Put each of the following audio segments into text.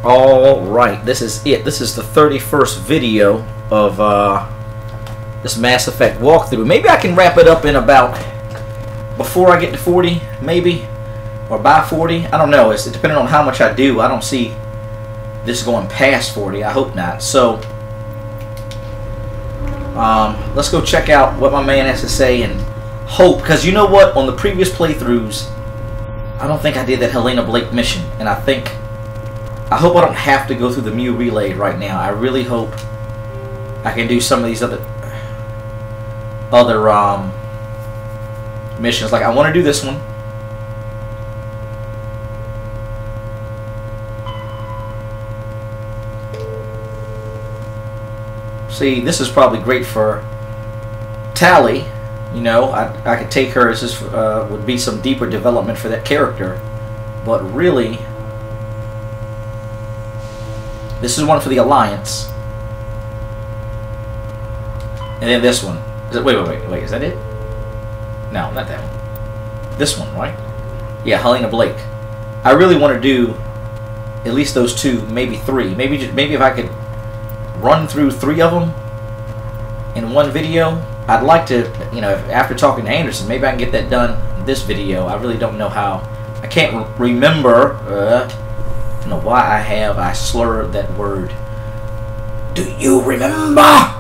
Alright, this is it. This is the 31st video of this Mass Effect walkthrough. Maybe I can wrap it up in about, before I get to 40, maybe, or by 40. I don't know. It's depending on how much I do. I don't see this going past 40. I hope not. So, let's go check out what my man has to say and hope. Because you know what? On the previous playthroughs, I don't think I did that Helena Blake mission. And I hope I don't have to go through the Mu Relay right now. I really hope I can do some of these other missions. Like, I want to do this one. See, this is probably great for Tali. You know, I could take her as this would be some deeper development for that character. But really, this is one for the Alliance. And then this one. Wait, is that it? No, not that one. This one, right? Yeah, Helena Blake. I really want to do at least those two, maybe three. Maybe if I could run through 3 of them in one video. I'd like to, you know, after talking to Anderson, maybe I can get that done in this video. I really don't know how. I can't remember. I don't know why I slurred that word. Do you remember?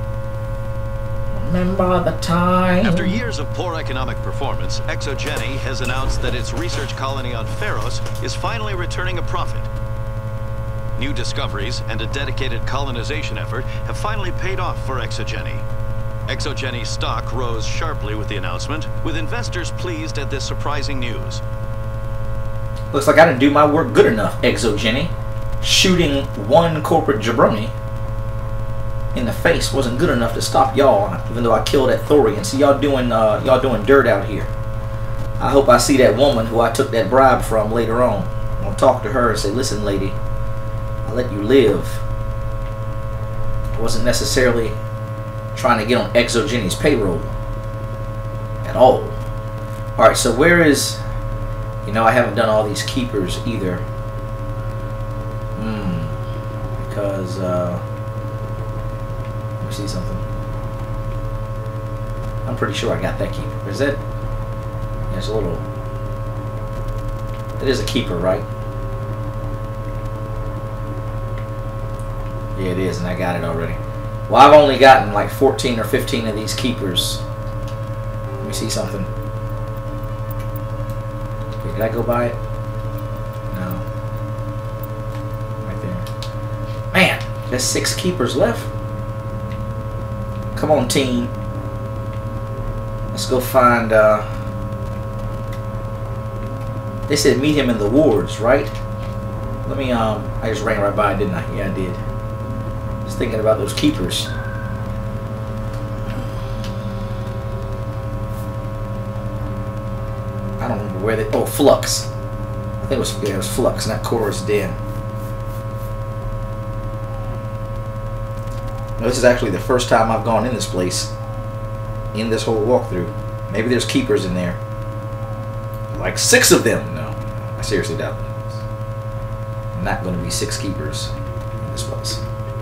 Remember the time? After years of poor economic performance, JENNA has announced that its research colony on Pharos is finally returning a profit. New discoveries and a dedicated colonization effort have finally paid off for JENNA. JENNA's stock rose sharply with the announcement, with investors pleased at this surprising news. Looks like I didn't do my work good enough, JENNA. Shooting one corporate jabroni in the face wasn't good enough to stop y'all, even though I killed that Thorian. See, y'all doing dirt out here. I hope I see that woman who I took that bribe from later on. I'll talk to her and say, listen, lady, I'll let you live. I wasn't necessarily trying to get on JENNA's payroll at all. Alright, so where is... You know, I haven't done all these keepers either. Because, let me see something. I'm pretty sure I got that keeper. Is that... Yeah, it's a little... It is a keeper, right? Yeah, it is, and I got it already. Well, I've only gotten like 14 or 15 of these keepers. Let me see something. Okay, did I go by it? No. Right there. Man, there's 6 keepers left. Come on, team. Let's go find, they said meet him in the wards, right? Let me, I just ran right by it, didn't I? Yeah, I did. Just thinking about those keepers. I don't remember where they... Oh, Flux. I think it was Flux, not CHORA'S Den. No, this is actually the first time I've gone in this place. In this whole walkthrough. Maybe there's keepers in there. Like 6 of them. No, I seriously doubt it. Not going to be 6 keepers in this place.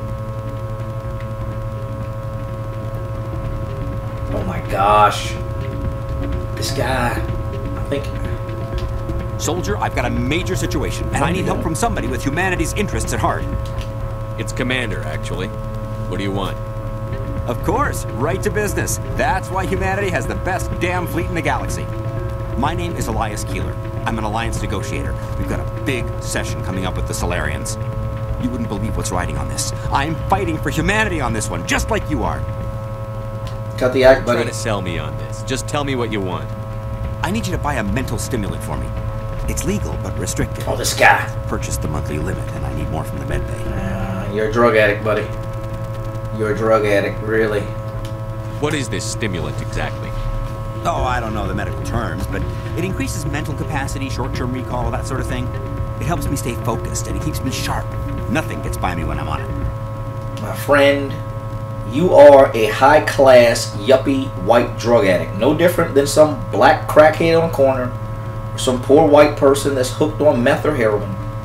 Oh my gosh. This guy, I think... Soldier, I've got a major situation, and I need help from somebody with humanity's interests at heart. It's Commander, actually. What do you want? Of course, right to business. That's why humanity has the best damn fleet in the galaxy. My name is Elias Keeler. I'm an Alliance negotiator. We've got a big session coming up with the Solarians. You wouldn't believe what's riding on this. I'm fighting for humanity on this one, just like you are. Cut the act, buddy. Trying to sell me on this. Just tell me what you want. I need you to buy a mental stimulant for me. It's legal, but restricted. Oh, this guy. Purchased the monthly limit, and I need more from the medbay. You're a drug addict, buddy. You're a drug addict, really. What is this stimulant exactly? Oh, I don't know the medical terms, but it increases mental capacity, short-term recall, that sort of thing. It helps me stay focused, and it keeps me sharp. Nothing gets by me when I'm on it. My friend, you are a high-class, yuppie, white drug addict. No different than some black crackhead on the corner, or some poor white person that's hooked on meth or heroin.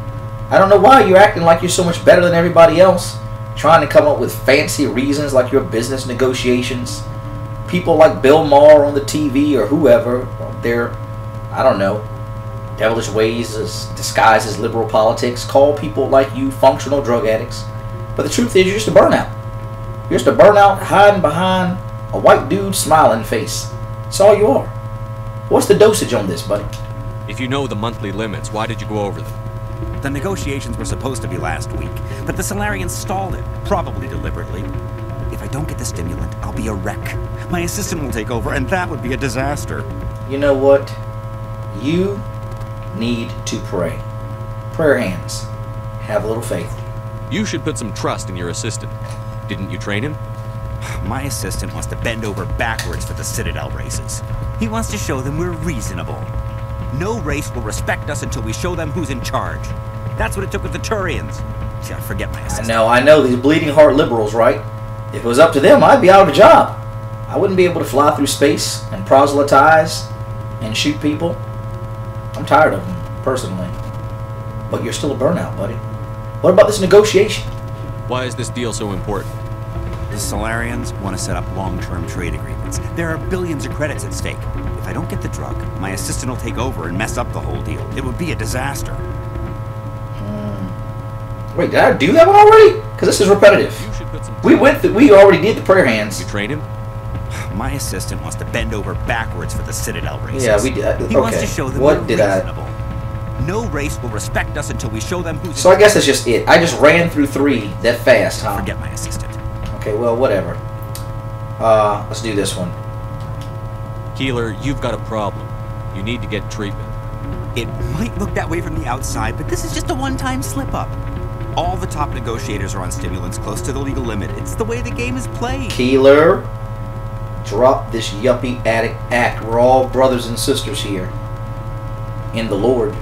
I don't know why you're acting like you're so much better than everybody else. Trying to come up with fancy reasons like your business negotiations. People like Bill Maher on the TV or whoever, their, I don't know, devilish ways disguised as liberal politics, call people like you functional drug addicts. But the truth is, you're just a burnout. You're just a burnout hiding behind a white dude's smiling face. That's all you are. What's the dosage on this, buddy? If you know the monthly limits, why did you go over them? The negotiations were supposed to be last week, but the Solarians stalled it, probably deliberately. If I don't get the stimulant, I'll be a wreck. My assistant will take over, and that would be a disaster. You know what? You need to pray. Prayer hands. Have a little faith. You should put some trust in your assistant. Didn't you train him? My assistant wants to bend over backwards for the Citadel races. He wants to show them we're reasonable. No race will respect us until we show them who's in charge. That's what it took with the Turians. See, I forget my assistant. I know, these bleeding heart liberals, right? If it was up to them, I'd be out of a job. I wouldn't be able to fly through space and proselytize and shoot people. I'm tired of them, personally. But you're still a burnout, buddy. What about this negotiation? Why is this deal so important? The Solarians want to set up long-term trade agreements. There are billions of credits at stake. If I don't get the drug, my assistant will take over and mess up the whole deal. It would be a disaster. Wait, did I do that one already? Because this is repetitive. You should put some We already did the prayer hands. You trained him? My assistant wants to bend over backwards for the Citadel races. Yeah, we did. He wants to show them What we're did reasonable. No race will respect us until we show them who's. So I guess that's just it. I just ran through 3 that fast, huh? Forget my assistant. Okay, well, whatever. Let's do this one. Keeler, you've got a problem. You need to get treatment. It might look that way from the outside, but this is just a one-time slip-up. All the top negotiators are on stimulants close to the legal limit. It's the way the game is played. Keeler, drop this yuppie addict act. We're all brothers and sisters here in the Lord.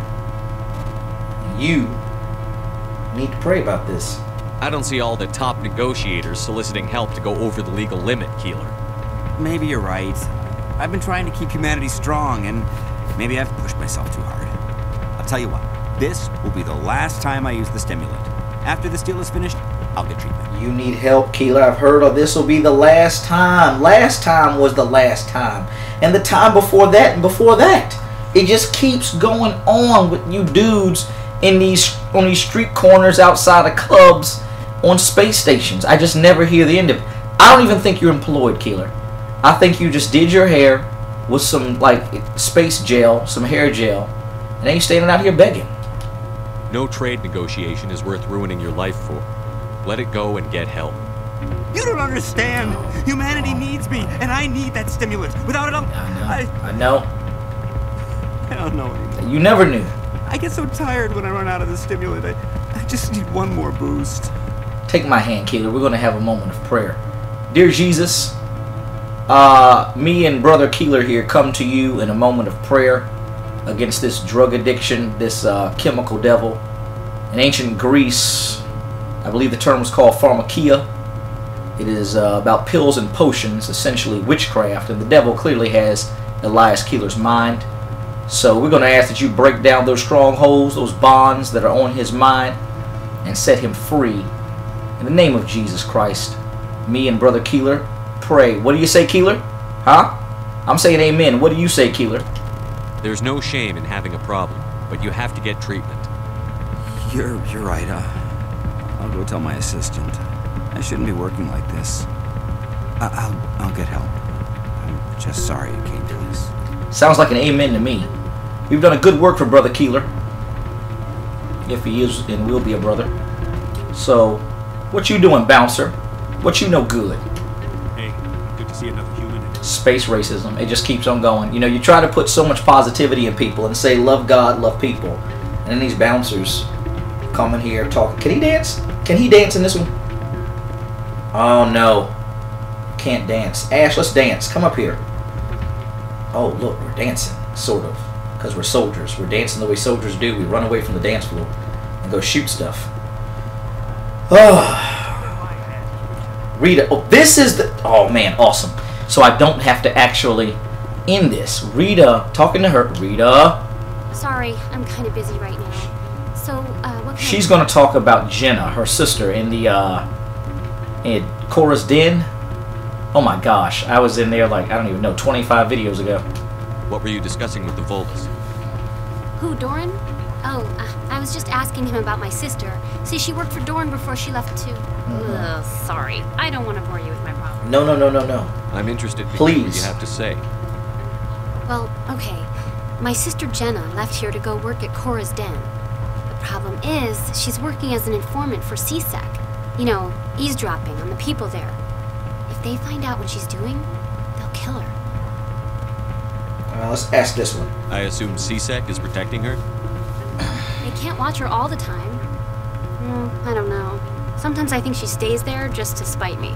You need to pray about this. I don't see all the top negotiators soliciting help to go over the legal limit, Keeler. Maybe you're right. I've been trying to keep humanity strong, and maybe I've pushed myself too hard. I'll tell you what, this will be the last time I use the stimulant. After this deal is finished, I'll get treatment. You need help, Keeler. I've heard of this will be the last time. Last time was the last time. And the time before that and before that. It just keeps going on with you dudes in on these street corners outside of clubs on space stations. I just never hear the end of it. I don't even think you're employed, Keeler. I think you just did your hair with some like space gel, some hair gel, and then you're standing out here begging. No trade negotiation is worth ruining your life for. Let it go and get help. You don't understand. Humanity needs me, and I need that stimulant. Without it, I know. I don't know anymore. You never knew. I get so tired when I run out of the stimulant. I just need one more boost. Take my hand, Keeler. We're going to have a moment of prayer. Dear Jesus, me and Brother Keeler here come to you in a moment of prayer against this drug addiction, this chemical devil. In ancient Greece, I believe the term was called pharmakia. It is about pills and potions, essentially witchcraft, and the devil clearly has Elias Keeler's mind. So we're going to ask that you break down those strongholds, those bonds that are on his mind, and set him free. In the name of Jesus Christ, me and Brother Keeler pray. What do you say, Keeler? Huh? I'm saying amen. What do you say, Keeler? There's no shame in having a problem, but you have to get treatment. You're right. I'll go tell my assistant. I shouldn't be working like this. I'll get help. I'm just sorry it came to this. Sounds like an amen to me. We've done a good work for Brother Keeler. If he is and will be a brother. So, what you doing, bouncer? What you know good? Hey, good to see another human. Space racism. It just keeps on going. You know, you try to put so much positivity in people and say, love God, love people. And then these bouncers come in here talking. Can he dance? Can he dance in this one? Oh, no. Can't dance. Ash, let's dance. Come up here. Oh, look, we're dancing. Sort of. Because we're soldiers. We're dancing the way soldiers do. We run away from the dance floor and go shoot stuff. Oh. Rita. Oh, this is the... Oh, man, awesome. So I don't have to actually end this. Rita, talking to her. Rita. Sorry, I'm kind of busy right now. So, what can She's going to talk about Jenna, her sister, in the in CHORA'S den. Oh my gosh, I was in there like, I don't even know, 25 videos ago. What were you discussing with the Volvas? Who, Doran? Oh, I was just asking him about my sister. See, she worked for Doran before she left too. Ugh, sorry. I don't want to bore you with my problems. No, no, no, no, no. I'm interested to Please. hear what you have to say. Well, okay. My sister Jenna left here to go work at CHORA'S den. The problem is, she's working as an informant for CSEC. You know, eavesdropping on the people there. If they find out what she's doing, they'll kill her. Let's ask this one. I assume CSEC is protecting her? They can't watch her all the time. I don't know. Sometimes I think she stays there just to spite me.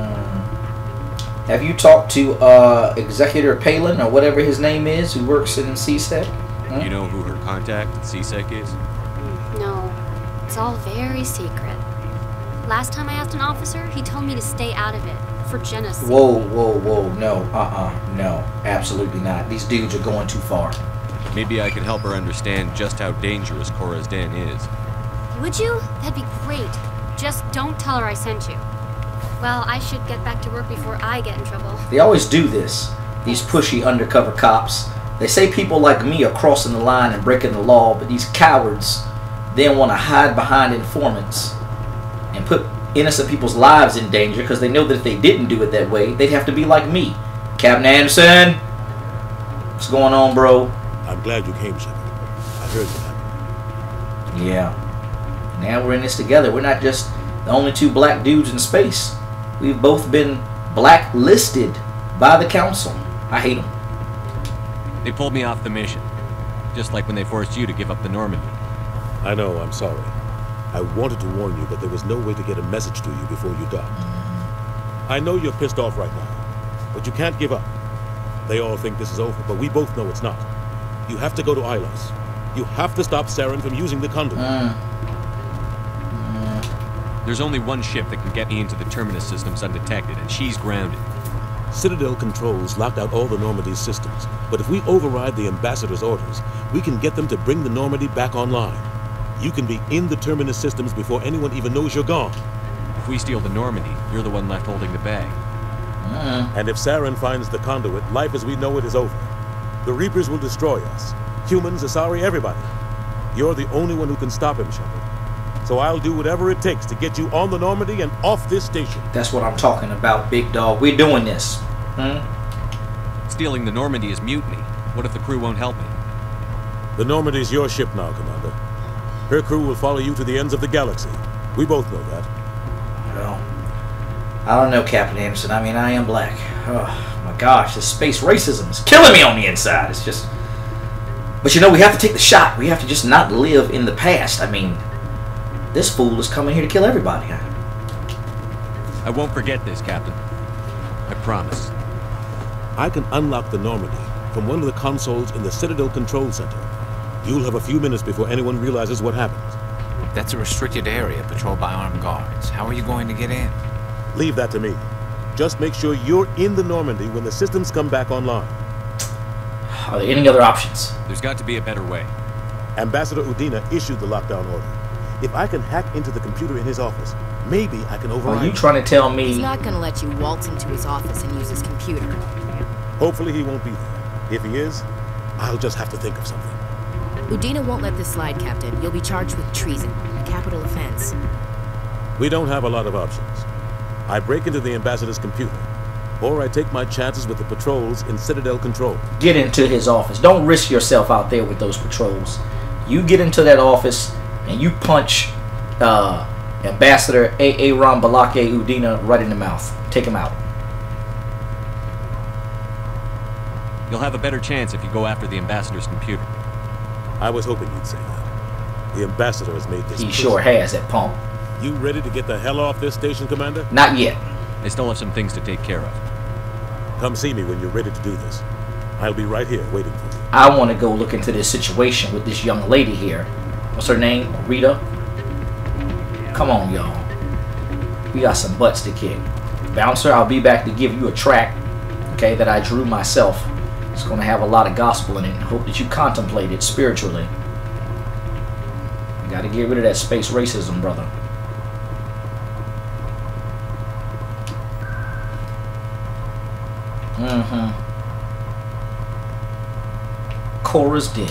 Have you talked to Executor Palin, or whatever his name is, who works in CSEC? You know who her contact at CSEC is? No. It's all very secret. Last time I asked an officer, he told me to stay out of it. For Jenna's sake. Whoa, whoa, whoa, no, no, absolutely not. These dudes are going too far. Maybe I could help her understand just how dangerous CHORA'S den is. Would you? That'd be great. Just don't tell her I sent you. Well, I should get back to work before I get in trouble. They always do this, these pushy undercover cops. They say people like me are crossing the line and breaking the law, but these cowards then want to hide behind informants and put innocent people's lives in danger because they know that if they didn't do it that way, they'd have to be like me. Captain Anderson, what's going on, bro? I'm glad you came, Shepard. I heard what happened. Yeah. Now we're in this together. We're not just the only two black dudes in space. We've both been blacklisted by the council. I hate them. They pulled me off the mission. Just like when they forced you to give up the Normandy. I know, I'm sorry. I wanted to warn you, but there was no way to get a message to you before you docked. I know you're pissed off right now, but you can't give up. They all think this is over, but we both know it's not. You have to go to Ilos. You have to stop Saren from using the conduit. There's only one ship that can get me into the Terminus systems undetected, and she's grounded. Citadel controls locked out all the Normandy's systems, but if we override the Ambassador's orders, we can get them to bring the Normandy back online. You can be in the Terminus systems before anyone even knows you're gone. If we steal the Normandy, you're the one left holding the bag. And if Saren finds the conduit, life as we know it is over. The Reapers will destroy us. Humans, Asari, everybody. You're the only one who can stop him, Shepard. So I'll do whatever it takes to get you on the Normandy and off this station. That's what I'm talking about, big dog. We're doing this. Stealing the Normandy is mutiny. What if the crew won't help me? The Normandy's your ship now, Commander. Her crew will follow you to the ends of the galaxy. We both know that. Well, I don't know, Captain Anderson. I mean, I am black. Oh, my gosh, this space racism is killing me on the inside. It's just... But you know, we have to take the shot. We have to just not live in the past. I mean, this fool is coming here to kill everybody. I won't forget this, Captain. I promise. I can unlock the Normandy from one of the consoles in the Citadel Control Center. You'll have a few minutes before anyone realizes what happened. That's a restricted area patrolled by armed guards. How are you going to get in? Leave that to me. Just make sure you're in the Normandy when the systems come back online. Are there any other options? There's got to be a better way. Ambassador UDINA issued the lockdown order. If I can hack into the computer in his office, maybe I can override. Are you trying to tell me... He's not going to let you waltz into his office and use his computer. Hopefully he won't be there. If he is, I'll just have to think of something. UDINA won't let this slide, Captain. You'll be charged with treason, a capital offense. We don't have a lot of options. I break into the Ambassador's computer, or I take my chances with the patrols in Citadel Control. Get into his office. Don't risk yourself out there with those patrols. You get into that office and you punch Ambassador Aaron Balake UDINA right in the mouth. Take him out. You'll have a better chance if you go after the Ambassador's computer. I was hoping you'd say that. The Ambassador has made this... He sure has, that punk. You ready to get the hell off this station, Commander? Not yet. I still have some things to take care of. Come see me when you're ready to do this. I'll be right here waiting for you. I want to go look into this situation with this young lady here. What's her name? Rita? Come on, y'all. We got some butts to kick. Bouncer, I'll be back to give you a track, okay, that I drew myself. It's going to have a lot of gospel in it. Hope that you contemplate it spiritually. Gotta get rid of that space racism, brother. Chora's Den.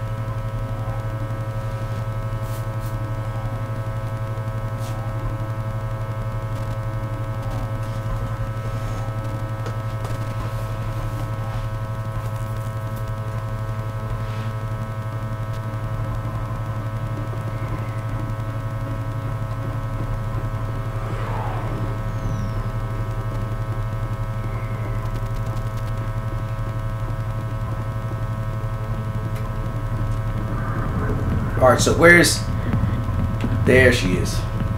Alright, so where's... There she is.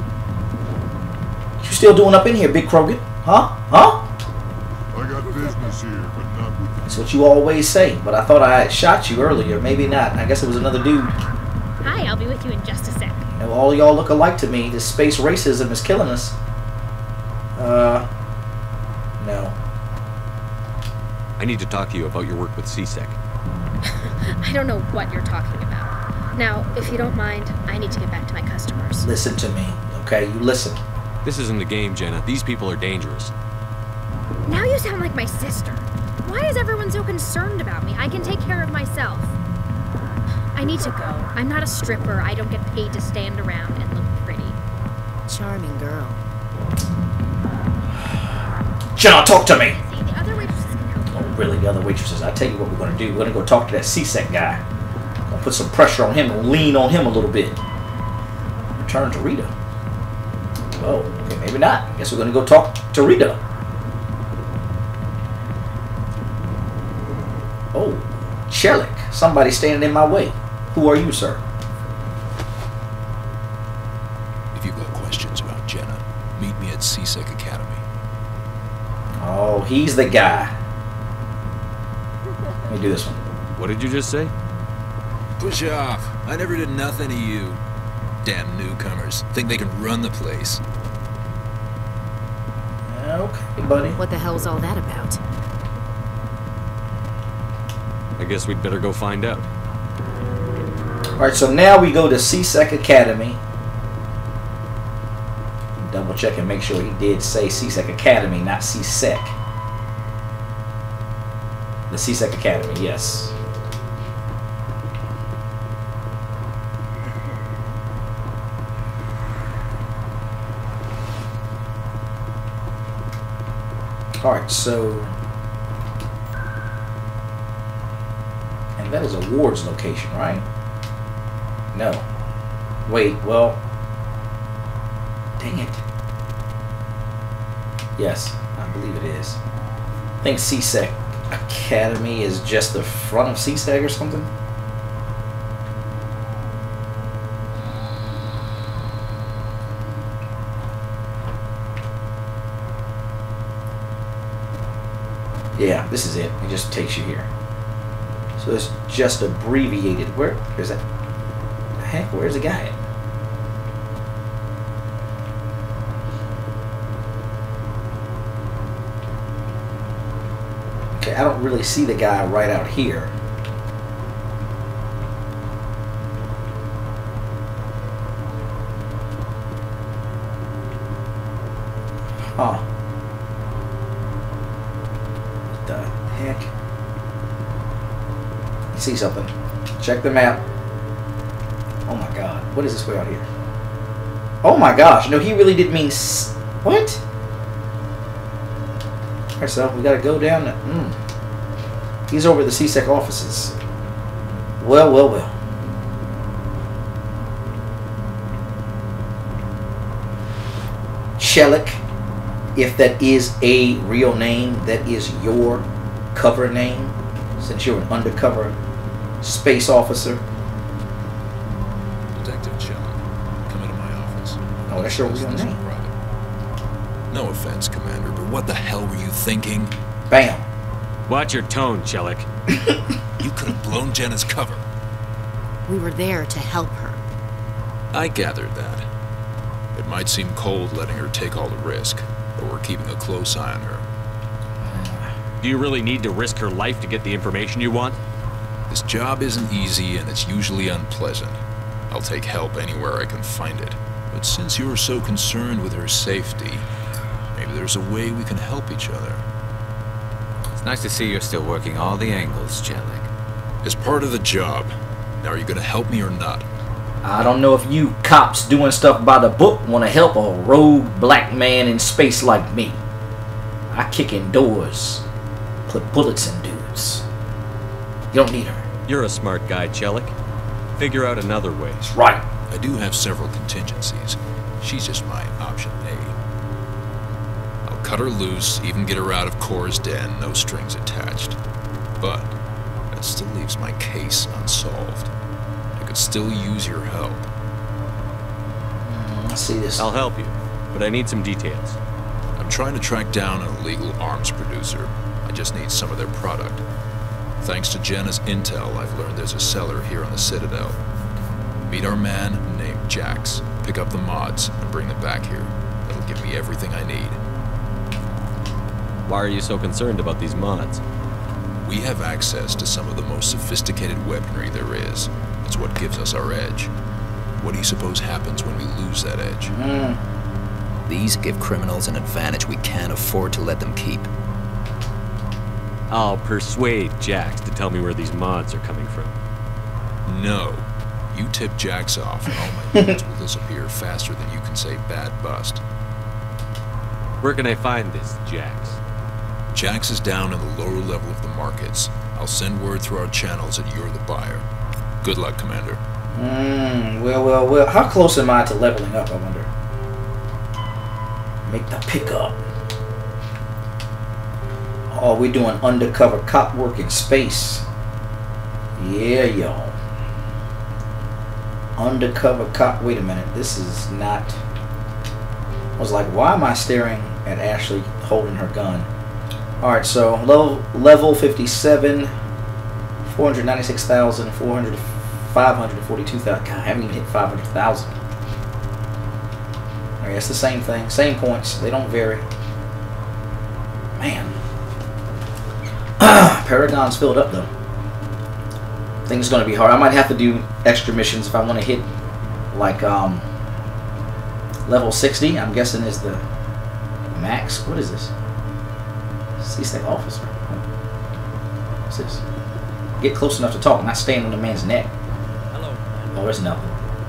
You still doing up in here, Big Krogan? Huh? Huh? I got business here, but not with you. That's what you always say, but I thought I shot you earlier. Maybe not. I guess it was another dude. Hi, I'll be with you in just a sec. And all of y'all look alike to me. This space racism is killing us. No. I need to talk to you about your work with CSEC. I don't know what you're talking about. Now, if you don't mind, I need to get back to my customers. Listen to me, okay? You listen. This isn't a game, Jenna. These people are dangerous. Now you sound like my sister. Why is everyone so concerned about me? I can take care of myself. I need to go. I'm not a stripper. I don't get paid to stand around and look pretty. Charming girl. Jenna, talk to me! See, the other waitresses can help you. Oh, really? The other waitresses? I'll tell you what we're going to do. We're going to go talk to that CSEC guy. Gonna put some pressure on him and lean on him a little bit. Return to Rita. Oh, okay, maybe not. I guess we're going to go talk to Rita. Oh, CHELLICK. Somebody standing in my way. Who are you, sir? If you've got questions about Jenna, meet me at CSEC Academy. Oh, he's the guy. Let me do this one. What did you just say? Push off. I never did nothing to you. Damn newcomers. Think they can run the place. Okay, buddy. What the hell's all that about? I guess we'd better go find out. Alright, so now we go to CSEC Academy. Double check and make sure he did say CSEC Academy, not CSEC. The CSEC Academy, yes. Alright, so... And that is a Ward's location, right? No. Wait, well... Dang it. Yes, I believe it is. I think CSEC Academy is just the front of CSEC or something. Yeah, this is it. It just takes you here. So it's just abbreviated. Where is that? The heck? Where's the guy at? Okay, I don't really see the guy right out here. Huh. What the heck? I see something. Check the map. Oh my god. What is this way out here? Oh my gosh. No, he really did mean... What? Alright, so we gotta go down to... He's over at the CSEC offices. Well, well, well. CHELLICK. If that is a real name, that is your cover name, since you're an undercover space officer. Detective Chellick, come into my office. Oh, that's your real name. No offense, Commander, but what the hell were you thinking? Bam. Watch your tone, CHELLICK. You could have blown Jenna's cover. We were there to help her. I gathered that. It might seem cold letting her take all the risk, but we're keeping a close eye on her. Do you really need to risk her life to get the information you want? This job isn't easy, and it's usually unpleasant. I'll take help anywhere I can find it. But since you're so concerned with her safety, maybe there's a way we can help each other. It's nice to see you're still working all the angles, CHELLICK. As part of the job. Now, are you gonna help me or not? I don't know if you cops doing stuff by the book want to help a rogue black man in space like me. I kick in doors, put bullets in dudes. You don't need her. You're a smart guy, CHELLICK. Figure out another way. That's right. I do have several contingencies. She's just my option A. I'll cut her loose, even get her out of CHORA'S den, no strings attached. But that still leaves my case unsolved. I could still use your help. Let's see this. I'll help you, but I need some details. I'm trying to track down an illegal arms producer. I just need some of their product. Thanks to Jenna's intel, I've learned there's a seller here on the Citadel. Meet our man named Jax. Pick up the mods and bring them back here. That'll give me everything I need. Why are you so concerned about these mods? We have access to some of the most sophisticated weaponry there is. It's what gives us our edge. What do you suppose happens when we lose that edge? These give criminals an advantage we can't afford to let them keep. I'll persuade Jax to tell me where these mods are coming from. No. You tip Jax off and all my units will disappear faster than you can say bad bust. Where can I find this Jax? Jax is down in the lower level of the markets. I'll send word through our channels that you're the buyer. Good luck, Commander. Well. How close am I to leveling up, I wonder? Make the pickup. Oh, we're doing undercover cop work in space. Yeah, y'all. Undercover cop. Wait a minute. This is not... I was like, why am I staring at Ashley holding her gun? Alright, so level 57, 496,000, 542,000. God, I haven't even hit 500,000. Alright, it's the same thing. Same points. They don't vary. Man. Paragon's filled up, though. I think it's going to be hard. I might have to do extra missions if I want to hit, like, level 60. I'm guessing is the max. What is this? CSEC officer. What's this? Get close enough to talk, not stand on the man's neck. Hello. Oh, there's nothing.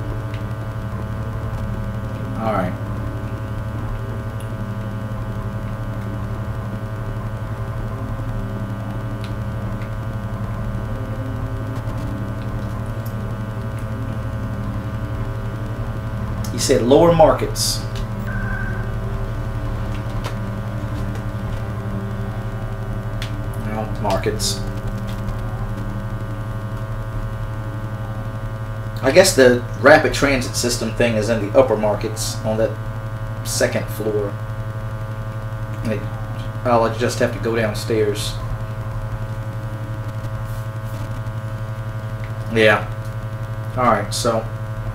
Alright. He said lower markets. No, markets. I guess the rapid transit system thing is in the upper markets on that second floor. I'll just have to go downstairs. Yeah. Alright, so...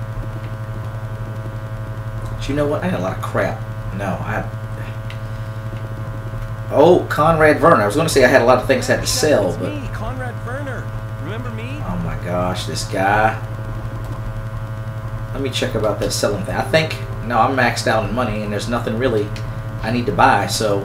But you know what? I had a lot of crap. No, Oh, Conrad Werner. I was going to say I had a lot of things I had to sell, but... Me, Conrad Werner. Remember me? Oh my gosh, this guy. Let me check about that selling thing. I think... No, I'm maxed out in money, and there's nothing really I need to buy, so...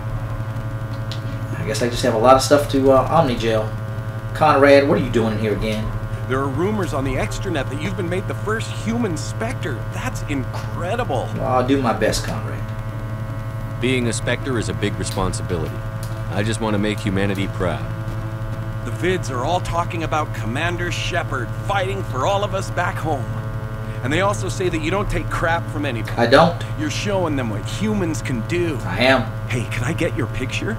I guess I just have a lot of stuff to Omni-Jail. Conrad, what are you doing in here again? There are rumors on the extranet that you've been made the first human Spectre. That's incredible. Well, I'll do my best, Conrad. Being a Spectre is a big responsibility. I just want to make humanity proud. The vids are all talking about Commander Shepard fighting for all of us back home. And they also say that you don't take crap from anybody. I don't. You're showing them what humans can do. I am. Hey, can I get your picture?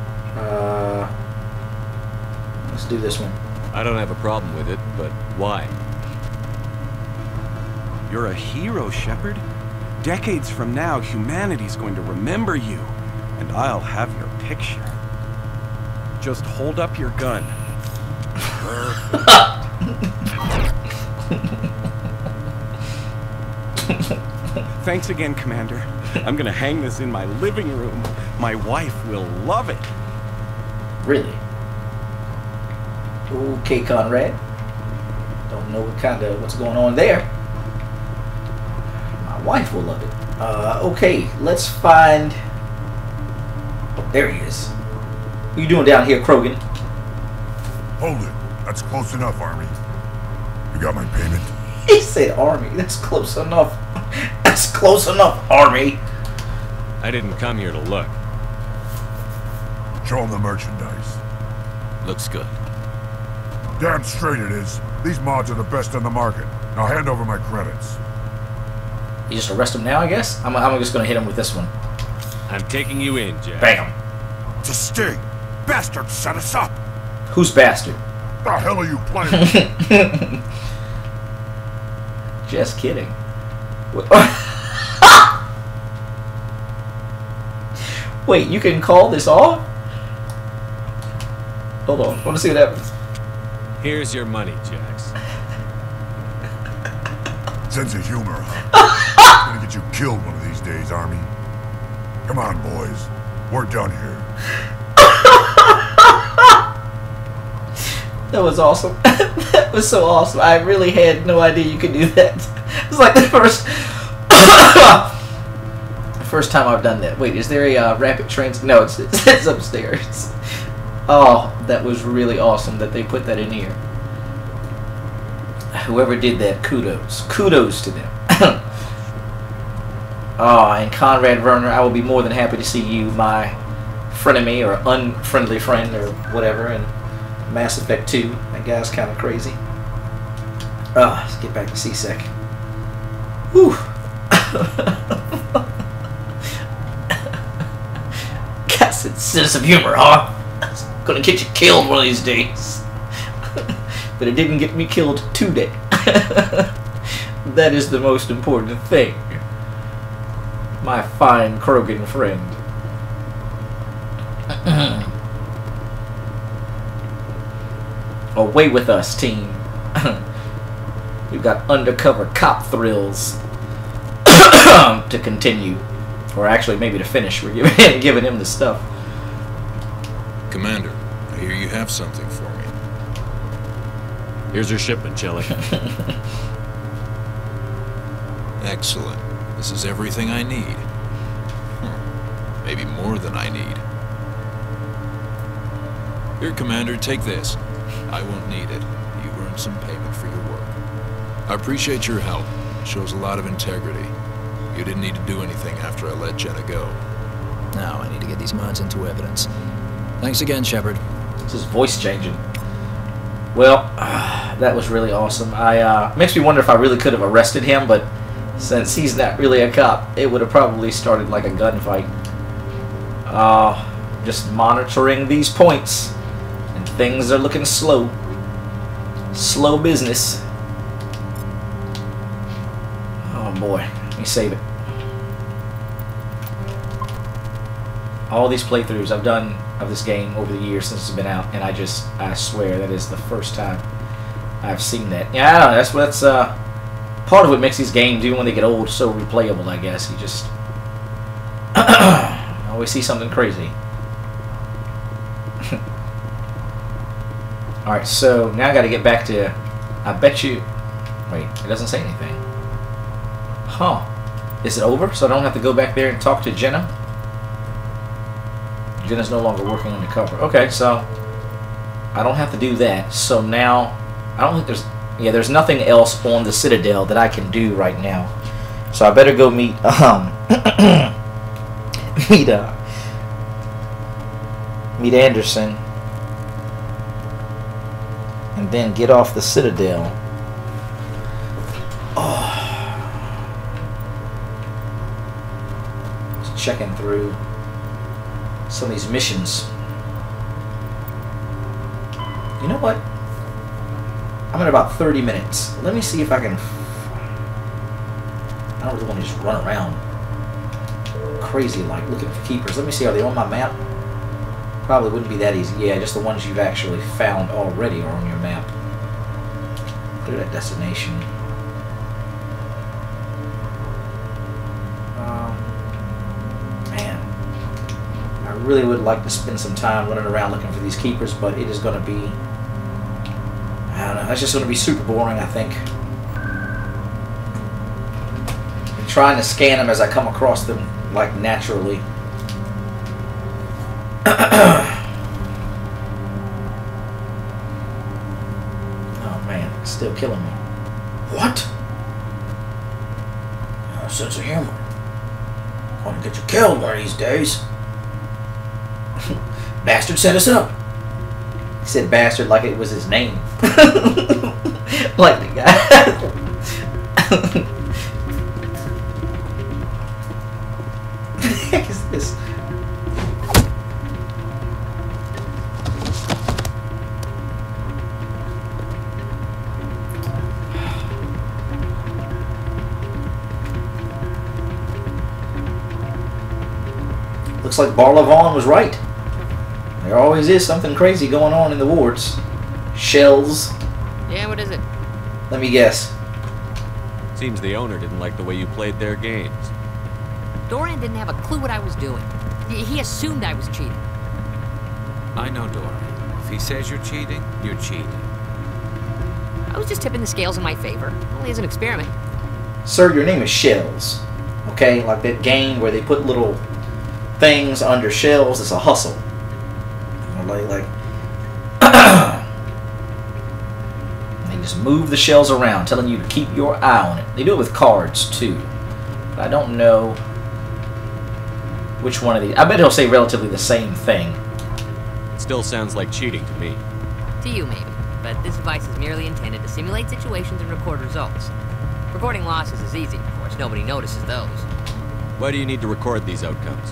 Let's do this one. I don't have a problem with it, but why? You're a hero, Shepard. Decades from now, humanity's going to remember you, and I'll have your picture. Just hold up your gun. Thanks again, Commander. I'm gonna hang this in my living room. My wife will love it. Really? Okay, Conrad. Don't know what's going on there. My wife will love it. Okay, let's find... Oh, there he is. What are you doing down here, Krogan? Hold it. That's close enough, Army. You got my payment? He said Army. That's close enough. That's close enough, Army. I didn't come here to look. Show him the merchandise. Looks good. Damn straight it is. These mods are the best on the market. Now hand over my credits. You just arrest him now, I guess? I'm just gonna hit him with this one. I'm taking you in, Jack. Bam. It's a sting. Bastard set us up. Who's bastard? The hell are you playing? Just kidding. Wait, you can call this off? Hold on, I want to see what happens. Here's your money, Jax. Sense of humor, huh? Gonna get you killed one of these days, Army. Come on, boys. We're done here. That was awesome. That was so awesome. I really had no idea you could do that. It's like the first time I've done that. Wait, is there a rapid trans? No, it's upstairs. Oh, that was really awesome that they put that in here. Whoever did that, kudos. Kudos to them. Oh, and Conrad Werner, I will be more than happy to see you, my frenemy or unfriendly friend or whatever, in Mass Effect 2. That guy's kind of crazy. Let's get back to CSEC. Whew. Got some sense of humor, huh? It's gonna get you killed one of these days. But it didn't get me killed today. That is the most important thing. My fine Krogan friend. Away with us, team. We've got undercover cop thrills to continue. Or actually, maybe to finish. We're giving him the stuff. Commander, I hear you have something for me. Here's your shipment, Chellick. Excellent. This is everything I need. Maybe more than I need. Here, Commander, take this. I won't need it. You earned some payment for your work. I appreciate your help. It shows a lot of integrity. You didn't need to do anything after I let Jenna go. Now I need to get these mods into evidence. Thanks again, Shepard. It's his voice changing. Well, that was really awesome. Makes me wonder if I really could have arrested him, but since he's not really a cop, it would have probably started like a gunfight. Just monitoring these points, and things are looking slow. Slow business. Oh boy, let me save it. All these playthroughs I've done of this game over the years since it's been out, and I swear that is the first time I've seen that. Yeah, I don't know, that's part of what makes these games, even when they get old, so replayable, I guess. You just always see something crazy. Alright, so now I gotta get back to, I bet you, wait, it doesn't say anything. Huh. Is it over? So I don't have to go back there and talk to Jenna? Jenna's no longer working undercover. Okay, so I don't have to do that. So now, I don't think there's nothing else on the Citadel that I can do right now. So I better go meet, meet Anderson. And then get off the Citadel. Just checking through some of these missions. You know what? I'm at about 30 minutes. Let me see if I can... I don't really want to just run around crazy like looking for keepers. Let me see, are they on my map? Probably wouldn't be that easy. Yeah, just the ones you've actually found already are on your map. Clear that destination. Man, I really would like to spend some time running around looking for these keepers, but it is going to be... I don't know. That's just going to be super boring, I think. I'm trying to scan them as I come across them, like, naturally. Oh, man. It's still killing me. What? A sense of humor. I want to get you killed one of these days. Bastard set us up. He said bastard like it was his name. Like the guy. What the heck is this? Looks like Barlavon was right. There always is something crazy going on in the wards. Shells. Yeah, what is it? Let me guess. Seems the owner didn't like the way you played their games. Dorian didn't have a clue what I was doing. He assumed I was cheating. I know Dorian. If he says you're cheating, you're cheating. I was just tipping the scales in my favor. Only as an experiment. Sir, your name is Shells. Okay? Like that game where they put little things under shells. It's a hustle. Like they just move the shells around, telling you to keep your eye on it. They do it with cards too, but I don't know which one of these. I bet he'll say relatively the same thing. It still sounds like cheating to me. To you, maybe. But this device is merely intended to simulate situations and record results. Recording losses is easy, of course. Nobody notices those. Why do you need to record these outcomes?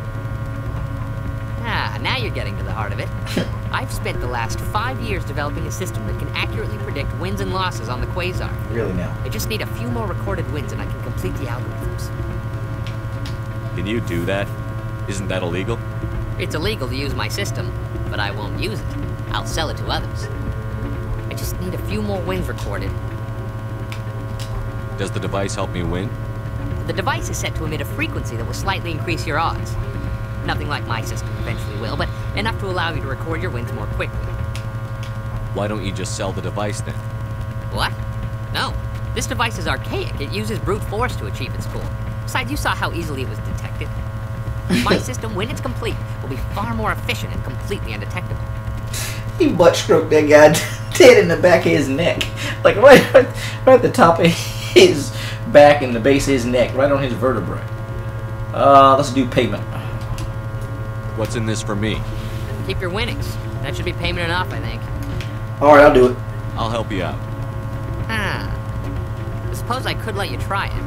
Ah, now you're getting to the heart of it. I've spent the last 5 years developing a system that can accurately predict wins and losses on the Quasar. Really now? I just need a few more recorded wins and I can complete the algorithms. Can you do that? Isn't that illegal? It's illegal to use my system, but I won't use it. I'll sell it to others. I just need a few more wins recorded. Does the device help me win? The device is set to emit a frequency that will slightly increase your odds. Nothing like my system eventually will, but enough to allow you to record your wins more quickly. Why don't you just sell the device then? What? No. This device is archaic. It uses brute force to achieve its goal. Besides, you saw how easily it was detected. My system, when it's complete, will be far more efficient and completely undetectable. He butt stroked that guy dead in the back of his neck. Like right at the top of his back and the base of his neck, right on his vertebrae. Let's do payment. What's in this for me? Keep your winnings. That should be payment enough, I think. Alright, I'll do it. I'll help you out. I suppose I could let you try it.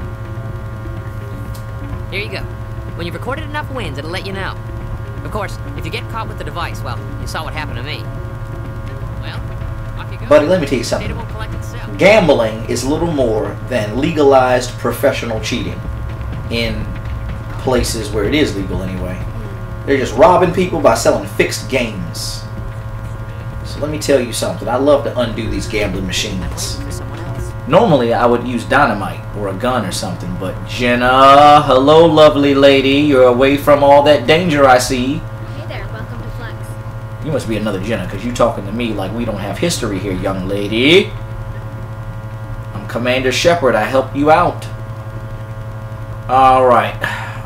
Here you go. When you've recorded enough wins, it'll let you know. Of course, if you get caught with the device, well, you saw what happened to me. Well, off you go. Buddy, let me tell you something. Data won't collect itself. Gambling is little more than legalized professional cheating in places where it is legal anyway. They're just robbing people by selling fixed games. So let me tell you something. I love to undo these gambling machines. Normally, I would use dynamite or a gun or something, but Jenna, hello, lovely lady. You're away from all that danger, I see. Hey there, welcome to Flex. You must be another Jenna, because you're talking to me like we don't have history here, young lady. I'm Commander Shepard. I help you out. Alright.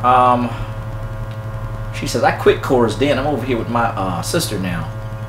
She says, I quit CHORA'S Den. I'm over here with my sister now.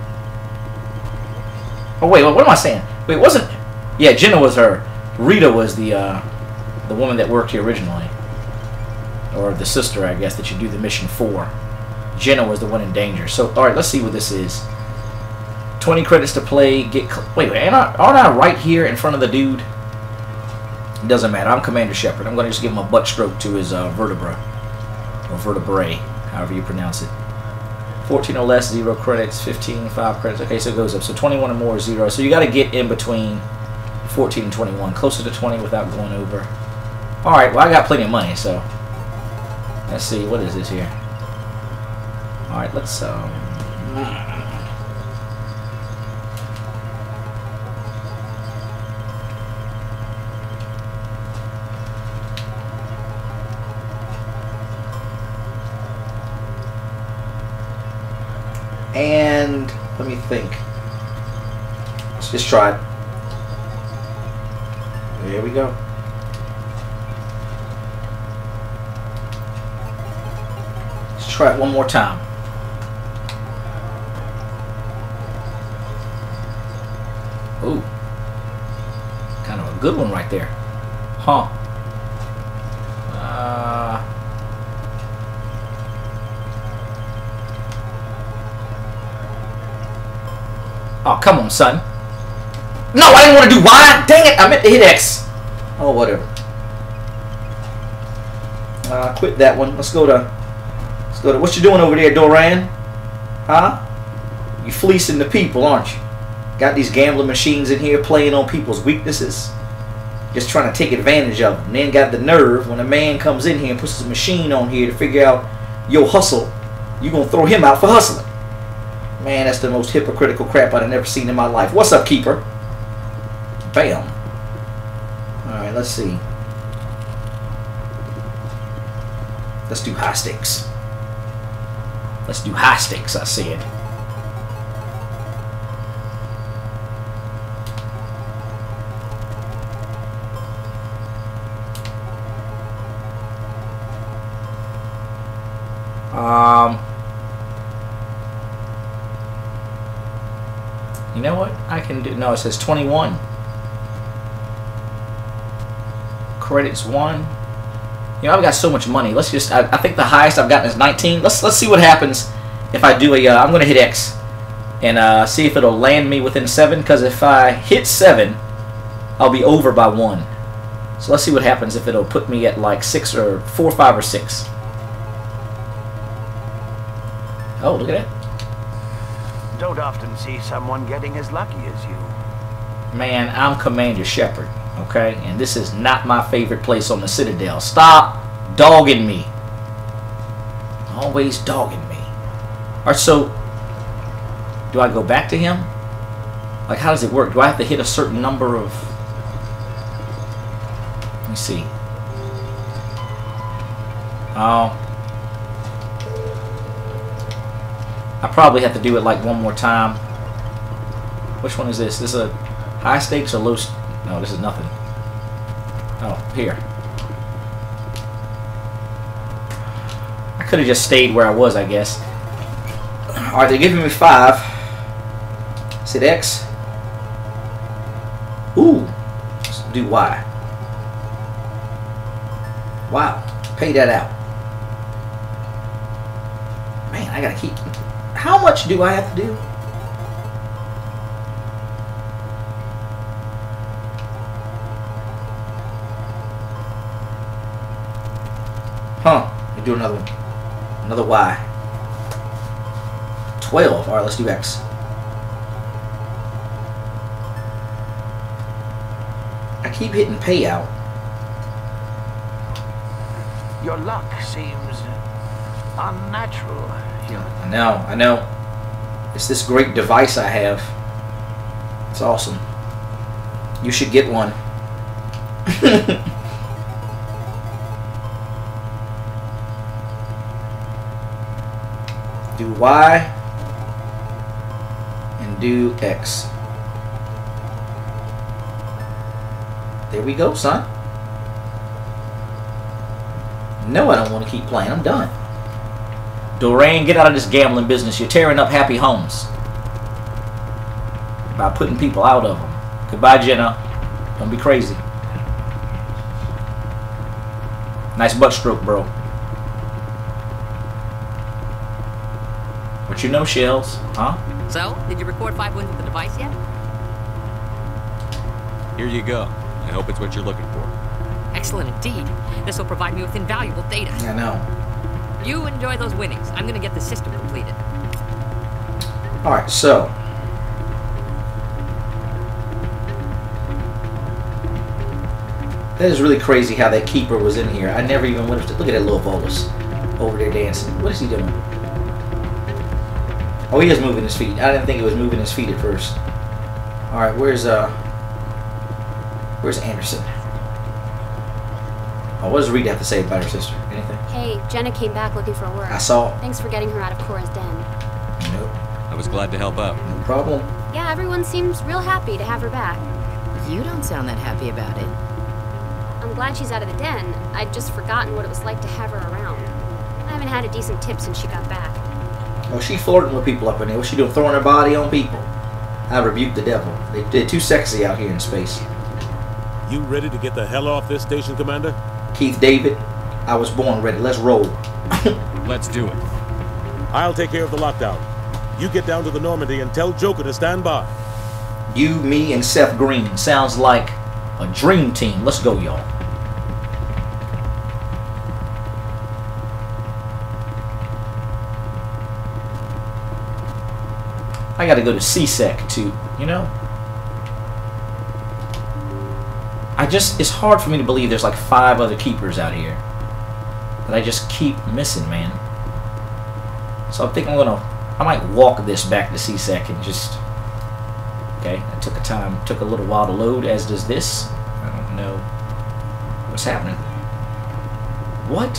Oh, wait, what am I saying? Wait, wasn't... Yeah, Jenna was her. Rita was the woman that worked here originally. Or the sister, I guess, that you do the mission for. Jenna was the one in danger. So, alright, let's see what this is. 20 credits to play. Wait, aren't I right here in front of the dude? It doesn't matter. I'm Commander Shepard. I'm going to just give him a butt stroke to his vertebra. Or vertebrae, however you pronounce it. 14 or less, 0 credits. 15, 5 credits. Okay, so it goes up. So 21 or more is 0. So you got to get in between 14 and 21. Closer to 20 without going over. Alright, well, I got plenty of money, so... Let's see, what is this here? Alright, let's, and let me think. Let's just try it. There we go. Let's try it one more time. Ooh. Kind of a good one right there. Huh. Oh, come on, son. No, I didn't want to do Y. Dang it, I meant to hit X. Oh, whatever. Quit that one. Let's go to what you doing over there, Doran? Huh? You fleecing the people, aren't you? Got these gambling machines in here playing on people's weaknesses. Just trying to take advantage of them. And then got the nerve when a man comes in here and puts his machine on here to figure out your hustle, you gonna throw him out for hustling. Man, that's the most hypocritical crap I've ever seen in my life. What's up, Keeper? Bam. Alright, let's see. Let's do high stakes. Let's do high stakes, I said. You know what? I can do. No, it says 21. Credits 1. You know, I've got so much money. Let's just. I think the highest I've gotten is 19. Let's see what happens if I do a. I'm gonna hit X and see if it'll land me within 7. Because if I hit 7, I'll be over by 1. So let's see what happens if it'll put me at like 6 or 4, 5, or 6. Oh, look at that. Don't often see someone getting as lucky as you. Man, I'm Commander Shepard, okay? And this is not my favorite place on the Citadel. Stop dogging me. Always dogging me. Alright, so do I go back to him? Like, how does it work? Do I have to hit a certain number of... Let me see. Oh. I probably have to do it like one more time. Which one is this? This is a high stakes or low? No, this is nothing. Oh, here. I could have just stayed where I was, I guess. Alright, they're giving me 5. Is it X? Ooh. Let's do Y. Wow. Pay that out. Man, I gotta keep... How much do I have to do? Huh. Let me do another one. Another Y. 12. Alright, let's do X. I keep hitting payout. Your luck seems unnatural. I know. It's this great device I have. It's awesome. You should get one. Do Y and do X. There we go, son. No, I don't want to keep playing. I'm done. Doran, get out of this gambling business. You're tearing up happy homes by putting people out of them. Goodbye, Jenna. Don't be crazy. Nice butt stroke, bro. What you know, Shells? Huh? So, did you record 5 wins with the device yet? Here you go. I hope it's what you're looking for. Excellent indeed. This will provide me with invaluable data. I know. You enjoy those winnings. I'm going to get the system completed. Alright, so. That is really crazy how that keeper was in here. I never even went to look at that little Volus over there dancing. What is he doing? Oh, he is moving his feet. I didn't think he was moving his feet at first. Alright, where's Anderson? Oh, what does Rita have to say about her sister? Anything? Hey, Jenna came back looking for work. I saw. Thanks for getting her out of Chora's den. Nope. I was glad to help out. No problem. Yeah, everyone seems real happy to have her back. You don't sound that happy about it. I'm glad she's out of the den. I'd just forgotten what it was like to have her around. I haven't had a decent tip since she got back. Oh, she flirting with people up in there. What's she doing? Throwing her body on people. I rebuke the devil. They're too sexy out here in space. You ready to get the hell off this station, Commander? Keith David, I was born ready. Let's roll. Let's do it. I'll take care of the lockdown. You get down to the Normandy and tell Joker to stand by. You, me, and Seth Green. Sounds like a dream team. Let's go, y'all. I gotta go to CSEC too, you know? It's hard for me to believe there's like 5 other keepers out here that I just keep missing, man. So I think I might walk this back to CSEC and just, okay, that took a little while to load, as does this. I don't know what's happening. What?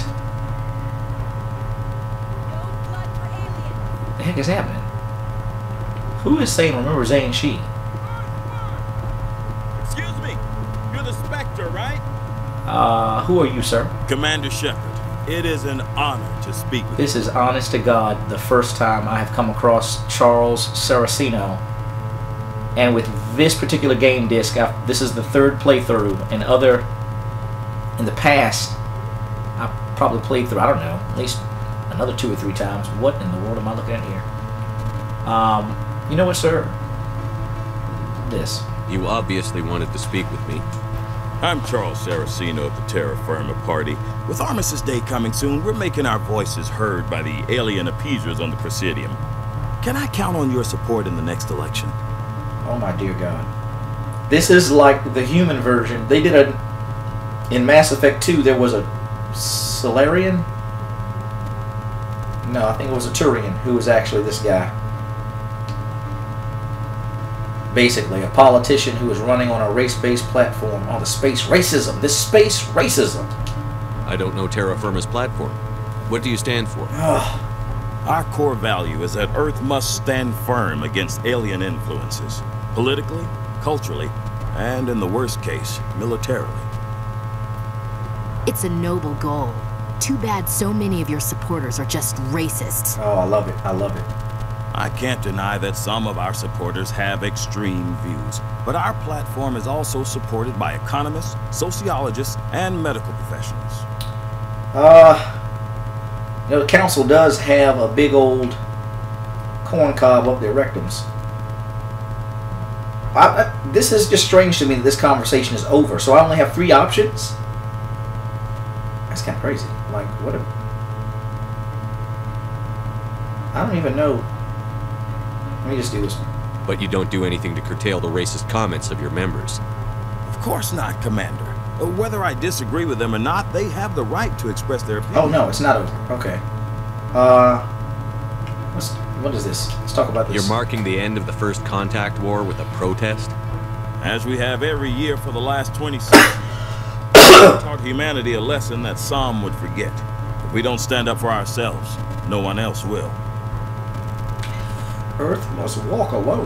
The heck is happening? Who is saying remember Zane She? Excuse me, you're the Spectre, right? Who are you, sir? Commander Shepard. It is an honor to speak with you. This is, honest to God, the first time I have come across Charles Saraceno. And with this particular game disc, this is the 3rd playthrough. In the past, I probably played through, I don't know, at least another 2 or 3 times. What in the world am I looking at here? You know what, sir? This. You obviously wanted to speak with me. I'm Charles Saraceno of the TERRA FIRMA party. With Armistice Day coming soon, we're making our voices heard by the alien appeasers on the Presidium. Can I count on your support in the next election? Oh my dear God. This is like the human version. They did in Mass Effect 2, there was a Solarian? No, I think it was a Turian who was actually this guy. Basically, a politician who is running on a race-based platform on the space racism. This space racism. I don't know Terra Firma's platform. What do you stand for? Our core value is that Earth must stand firm against alien influences. Politically, culturally, and in the worst case, militarily. It's a noble goal. Too bad so many of your supporters are just racists. Oh, I love it. I love it. I can't deny that some of our supporters have extreme views, but our platform is also supported by economists, sociologists, and medical professionals. You know, the council does have a big old corn cob up their rectums. This is just strange to me that this conversation is over, so I only have 3 options? That's kind of crazy. Like, what a... I don't even know. Let me just do this one. But you don't do anything to curtail the racist comments of your members. Of course not, Commander. Whether I disagree with them or not, they have the right to express their opinion. Oh no, it's not over. Okay. What is this? Let's talk about this. You're marking the end of the first contact war with a protest? As we have every year for the last 26 years. Taught humanity a lesson that some would forget. If we don't stand up for ourselves, no one else will. Earth must walk alone.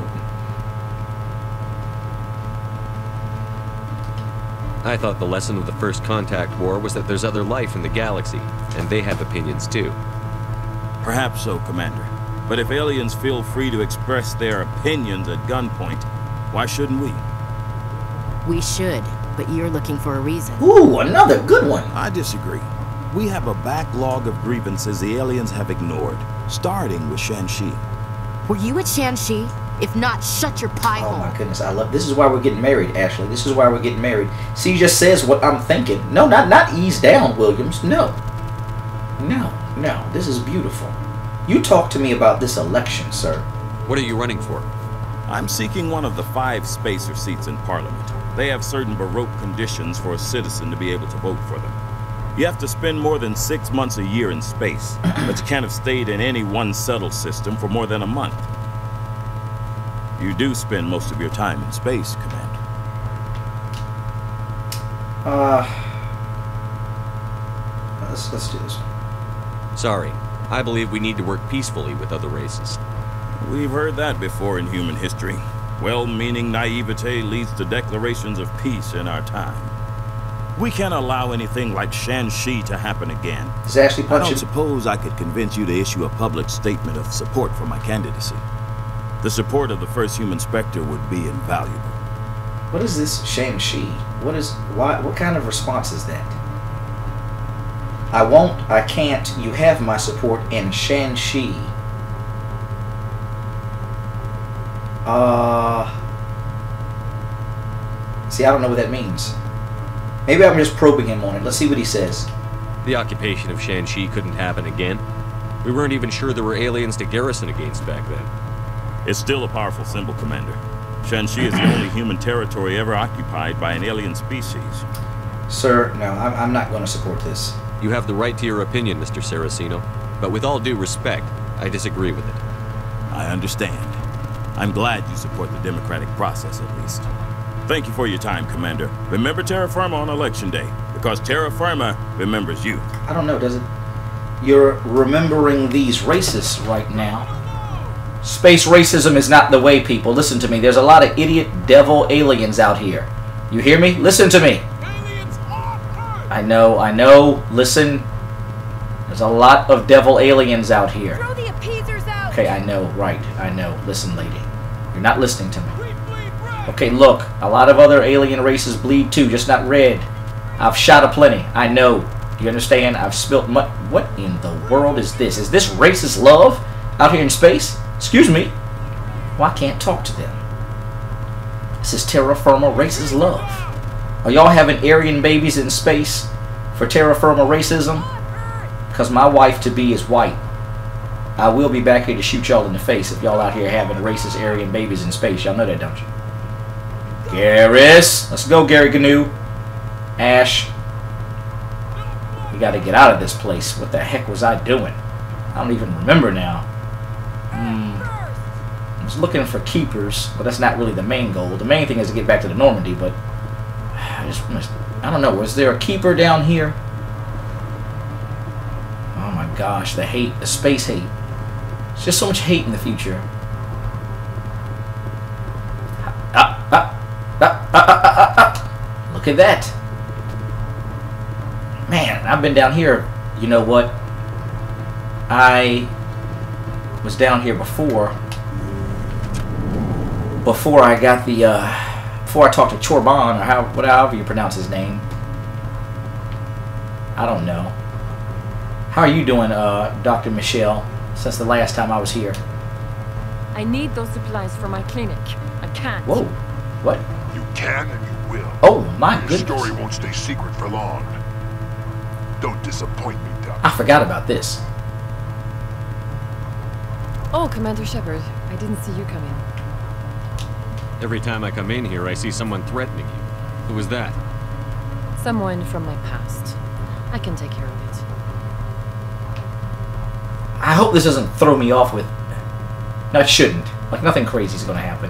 I thought the lesson of the first contact war was that there's other life in the galaxy, and they have opinions too. Perhaps so, Commander. But if aliens feel free to express their opinions at gunpoint, why shouldn't we? We should, but you're looking for a reason. Ooh, another good one. I disagree. We have a backlog of grievances the aliens have ignored, starting with Shan-Chi. Were you at Shan-Chi? If not, shut your pie hole. Oh my goodness, I love this. Is why we're getting married, Ashley. This is why we're getting married. See, just says what I'm thinking. No, not ease down, Williams. No. No, this is beautiful. You talk to me about this election, sir. What are you running for? I'm seeking one of the 5 spacer seats in Parliament. They have certain baroque conditions for a citizen to be able to vote for them. You have to spend more than 6 months a year in space, but you can't have stayed in any one settled system for more than a month. You do spend most of your time in space, Commander. Let's do this. Sorry, I believe we need to work peacefully with other races. We've heard that before in human history. Well-meaning naivete leads to declarations of peace in our time. We can't allow anything like Shanxi to happen again. Is Ashley I punching? don't suppose I could convince you to issue a public statement of support for my candidacy. The support of the first human Spectre would be invaluable. What is this Shanxi? What kind of response is that? I won't, I can't, you have my support in Shanxi. See, I don't know what that means. Maybe I'm just probing him on it. Let's see what he says. The occupation of Shanxi couldn't happen again. We weren't even sure there were aliens to garrison against back then. It's still a powerful symbol, Commander. Shanxi is the only human territory ever occupied by an alien species. Sir, no, I'm not going to support this. You have the right to your opinion, Mr. Saraceno, but with all due respect, I disagree with it. I understand. I'm glad you support the democratic process, at least. Thank you for your time, Commander. Remember Terra Firma on Election Day, because Terra Firma remembers you. I don't know, does it? You're remembering these racists right now. Space racism is not the way, people. Listen to me. There's a lot of idiot devil aliens out here. You hear me? Listen to me. I know. Listen. There's a lot of devil aliens out here. Throw the appeasers out. Okay, I know, right. I know. Listen, lady. You're not listening to me. Okay, look. A lot of other alien races bleed too, just not red. I've shot aplenty. I know. Do you understand? I've spilt much. What in the world is this? Is this racist love out here in space? Excuse me. Well, I can't talk to them. This is terra firma racist love. Are y'all having Aryan babies in space for terra firma racism? Because my wife-to-be is white. I will be back here to shoot y'all in the face if y'all out here having racist Aryan babies in space. Y'all know that, don't you? Garrus! Let's go, Gary Gnu. Ash. We gotta get out of this place. What the heck was I doing? I don't even remember now. I was looking for keepers, but that's not really the main goal. The main thing is to get back to the Normandy, but I don't know. Was there a keeper down here? Oh my gosh, the hate, the space hate. There's just so much hate in the future. Look at that. Man, I've been down here. You know what? I was down here before I got the before I talked to Chorban, or however you pronounce his name. I don't know. How are you doing, Dr. Michelle, since the last time I was here? I need those supplies for my clinic. I can't. Whoa. What? You can and you will. Oh my goodness. Your story won't stay secret for long. Don't disappoint me, Doc. I forgot about this. Oh, Commander Shepard. I didn't see you come in. Every time I come in here, I see someone threatening you. Who was that? Someone from my past. I can take care of it. I hope this doesn't throw me off with... No, it shouldn't. Like, nothing crazy is going to happen.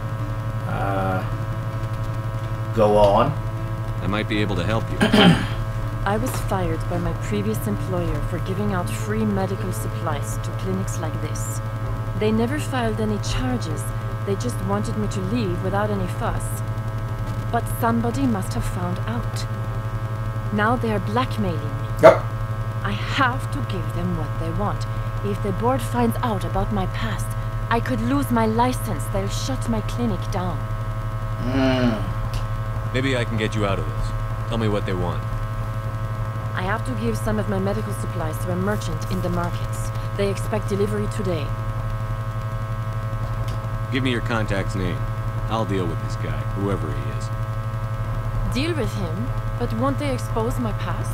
Go on. I might be able to help you. I was fired by my previous employer for giving out free medical supplies to clinics like this. They never filed any charges. They just wanted me to leave without any fuss. But somebody must have found out. Now they are blackmailing me. Yep. I have to give them what they want. If the board finds out about my past, I could lose my license. They'll shut my clinic down. Maybe I can get you out of this. Tell me what they want. I have to give some of my medical supplies to a merchant in the markets. They expect delivery today. Give me your contact's name. I'll deal with this guy, whoever he is. Deal with him? But won't they expose my past?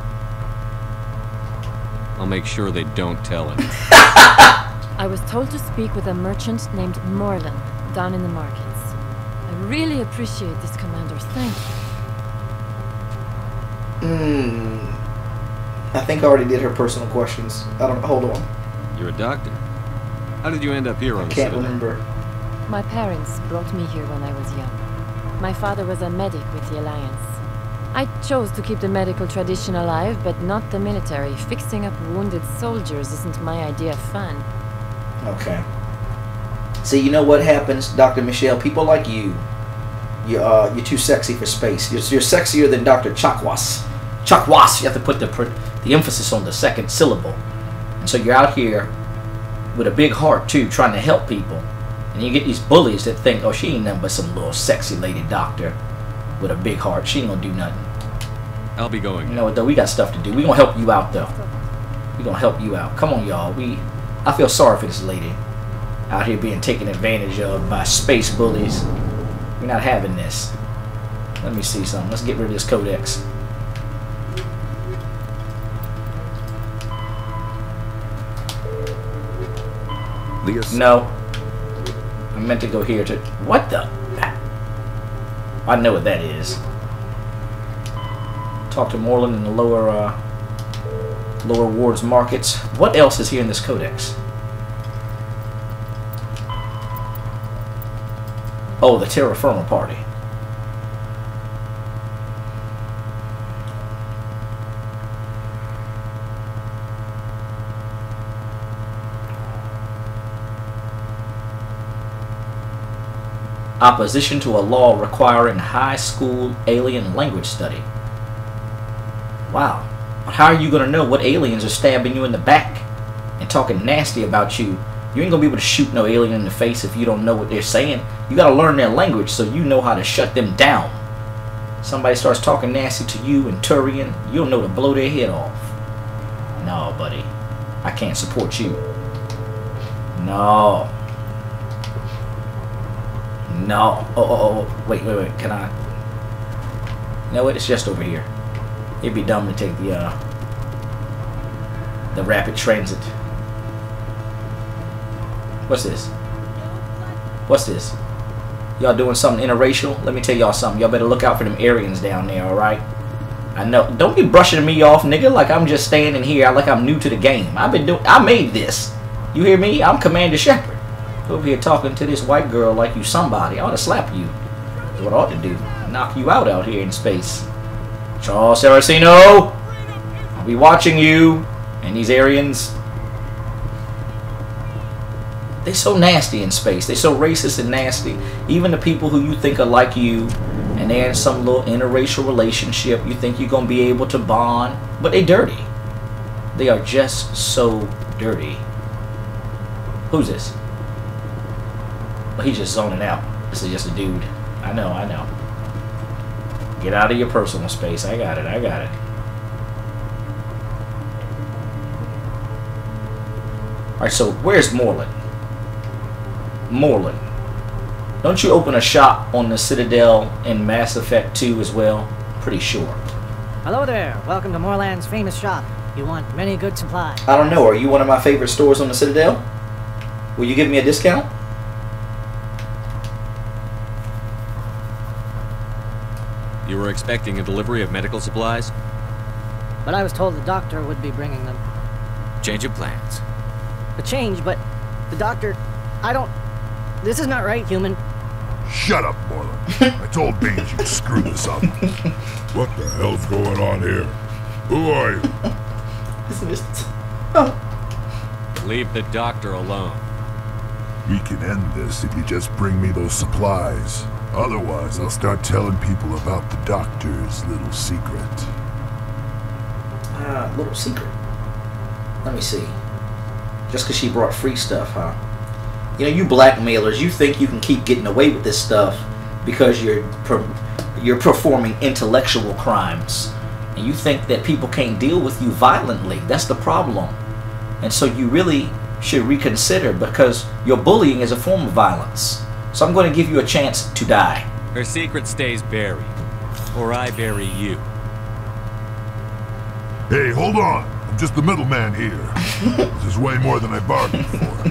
I'll make sure they don't tell him. I was told to speak with a merchant named Morlan down in the markets. I really appreciate this, Commander. Thank you. I think I already did her personal questions. I don't... Hold on. You're a doctor. How did you end up here on the Can't Citadel? remember. My parents brought me here when I was young. My father was a medic with the Alliance. I chose to keep the medical tradition alive, but not the military. Fixing up wounded soldiers isn't my idea of fun. Okay. See, you know what happens, Dr. Michelle? People like you You're too sexy for space. You're sexier than Dr. CHORA'S. CHORA'S. You have to put the emphasis on the second syllable. And so you're out here with a big heart too, trying to help people. And you get these bullies that think, oh, she ain't nothing but some little sexy lady doctor with a big heart. She ain't gonna do nothing. I'll be going. You know what, though? We got stuff to do. We gonna help you out, though. We gonna help you out. Come on, y'all. I feel sorry for this lady out here being taken advantage of by space bullies. We're not having this. Let me see something. Let's get rid of this codex. No. I meant to go here to... What the... I know what that is. Talk to Moreland in the lower wards markets. What else is here in this codex? Oh, the Terra FIRMA party. Opposition to a law requiring high school alien language study. Wow. But how are you going to know what aliens are stabbing you in the back and talking nasty about you? You ain't going to be able to shoot no alien in the face if you don't know what they're saying. You got to learn their language so you know how to shut them down. Somebody starts talking nasty to you in Turian, you'll know to blow their head off. No, buddy. I can't support you. No. No. Oh. Wait. Can I? You know what? It's just over here. It'd be dumb to take the rapid transit. What's this? What's this? Y'all doing something interracial? Let me tell y'all something. Y'all better look out for them Aryans down there, alright? I know. Don't be brushing me off, nigga, like I'm just standing here, like I'm new to the game. I made this. You hear me? I'm Commander Shepard. Over here talking to this white girl like you somebody. I ought to slap you. That's what I ought to do. Knock you out here in space. Charles Saraceno, I'll be watching you and these Aryans. They're so nasty in space. They're so racist and nasty. Even the people who you think are like you, and they're in some little interracial relationship, you think you're going to be able to bond, but they're dirty. They are just so dirty. Who's this? Well, he's just zoning out. This is just a dude. I know. Get out of your personal space. I got it. Alright, so where's Moreland? Moreland. Don't you open a shop on the Citadel in Mass Effect 2 as well? Pretty sure. Hello there. Welcome to Moreland's famous shop. You want many good supplies. I don't know. Are you one of my favorite stores on the Citadel? Will you give me a discount? You were expecting a delivery of medical supplies? But I was told the doctor would be bringing them. Change of plans. A change, but the doctor... This is not right, human. Shut up, Moreland. I told Baines you'd screw this up. What the hell's going on here? Who are you? Leave the doctor alone. We can end this if you just bring me those supplies. Otherwise, I'll start telling people about the doctor's little secret. Little secret. Let me see. Just because she brought free stuff, huh? You know, you blackmailers, you think you can keep getting away with this stuff because you're performing intellectual crimes. And you think that people can't deal with you violently. That's the problem. And so you really should reconsider, because your bullying is a form of violence. So I'm going to give you a chance to die. Her secret stays buried, or I bury you. Hey, hold on. I'm just the middleman here. This is way more than I bargained for.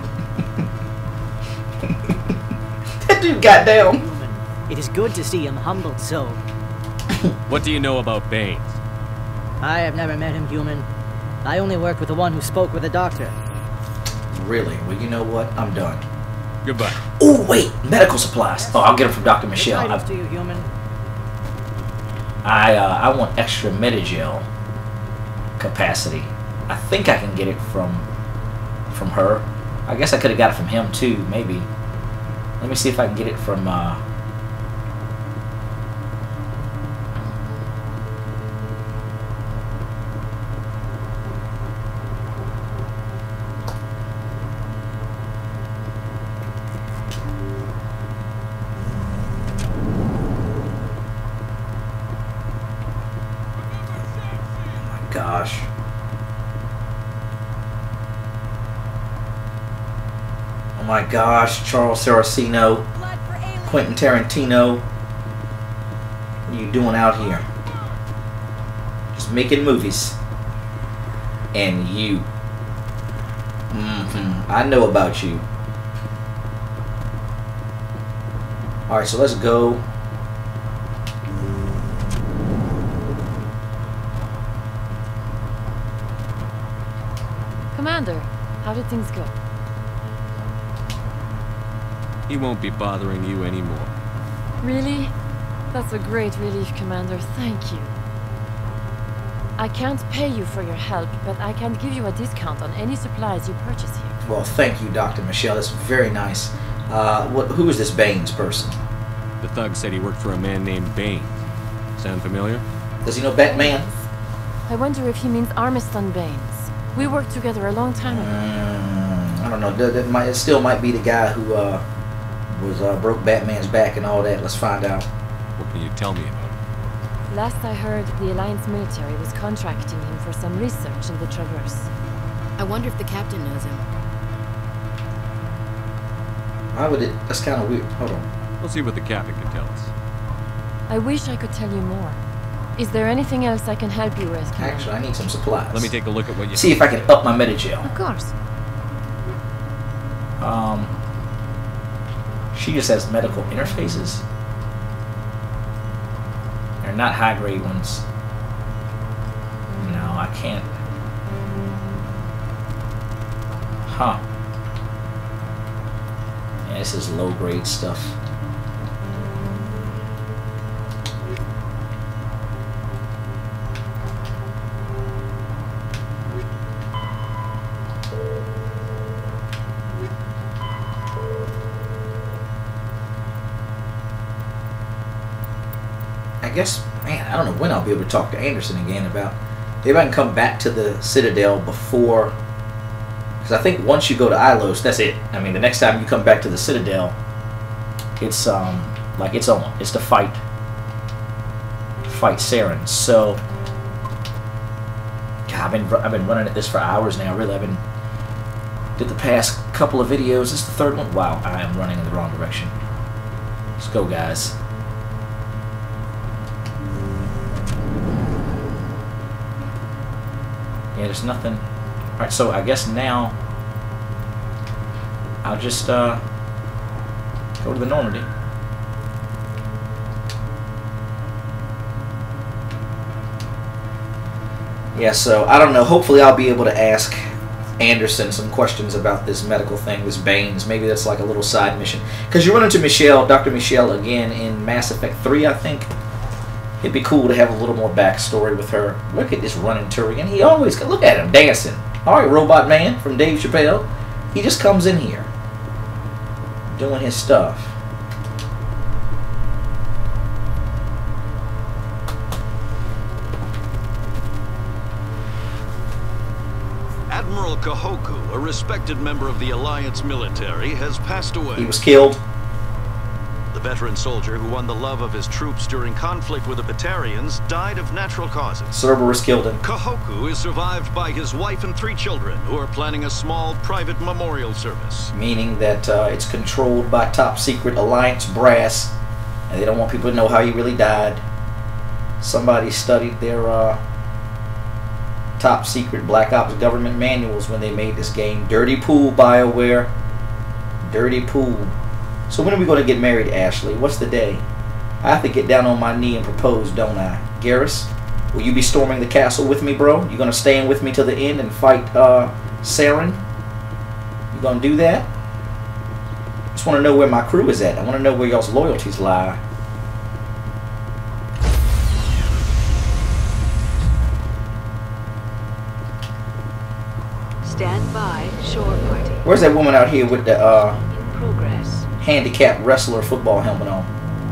That dude got down. It is good to see him humbled so. What do you know about Baines? I have never met him, human. I only worked with the one who spoke with the doctor. Really? Well, you know what? I'm done. Goodbye. Oh, wait! Medical supplies. Oh, I'll get them from Dr. Michelle. To you, human. I want extra Medigel capacity. I think I can get it from her. I guess I could have got it from him too, maybe. Let me see if I can get it from gosh. Oh my gosh, Charles Saraceno, Quentin Tarantino. What are you doing out here? Just making movies. And you. I know about you. Alright, so let's go. Commander, how did things go? He won't be bothering you anymore. Really? That's a great relief, Commander. Thank you. I can't pay you for your help, but I can give you a discount on any supplies you purchase here. Well, thank you, Dr. Michelle. That's very nice. Who is this Baines person? The thug said he worked for a man named Baines. Sound familiar? Does he know Batman? I wonder if he means Armiston Baines. We worked together a long time ago. I don't know. It still might be the guy who broke Batman's back and all that. Let's find out. What can you tell me about it? Last I heard, the Alliance military was contracting him for some research in the Traverse. I wonder if the captain knows him. Why would it? That's kind of weird. Hold on. We'll see what the captain can tell us. I wish I could tell you more. Is there anything else I can help you with? Actually, I need some supplies. Let me take a look at what you see if I can up my Medi-Gel. Of course. She just has medical interfaces. They're not high-grade ones. No, I can't. Huh. Yeah, this is low-grade stuff. I guess, man, I don't know when I'll be able to talk to Anderson again about maybe I can come back to the Citadel before, because I think once you go to Ilos, that's it. I mean, the next time you come back to the Citadel, it's like it's on. It's to fight Saren. So, God, I've been running at this for hours now. Really, did the past couple of videos. This is the third one. Wow, I am running in the wrong direction. Let's go, guys. Yeah, there's nothing. Alright, so I guess now I'll just go to the Normandy. Yeah, so I don't know. Hopefully I'll be able to ask Anderson some questions about this medical thing, this Baines. Maybe that's like a little side mission. Because you run into Michelle, Dr. Michelle again in Mass Effect 3, I think. It'd be cool to have a little more backstory with her. Look at this running Turian. He always, look at him dancing. Alright, Robot Man from Dave Chappelle. He just comes in here doing his stuff. Admiral Kahoku, a respected member of the Alliance military, has passed away. He was killed. The veteran soldier who won the love of his troops during conflict with the Batarians died of natural causes. Cerberus killed him. Kahoku is survived by his wife and 3 children who are planning a small private memorial service. Meaning that it's controlled by top secret Alliance brass, and they don't want people to know how he really died. Somebody studied their top secret Black Ops government manuals when they made this game. Dirty pool, BioWare. Dirty pool. So when are we going to get married, Ashley? What's the day? I have to get down on my knee and propose, don't I? Garrus, will you be storming the castle with me, bro? You going to stay in with me till the end and fight Saren? You going to do that? Just want to know where my crew is at. I want to know where y'all's loyalties lie. Stand by, shore party. Where's that woman out here with the Progress. handicapped wrestler football helmet on?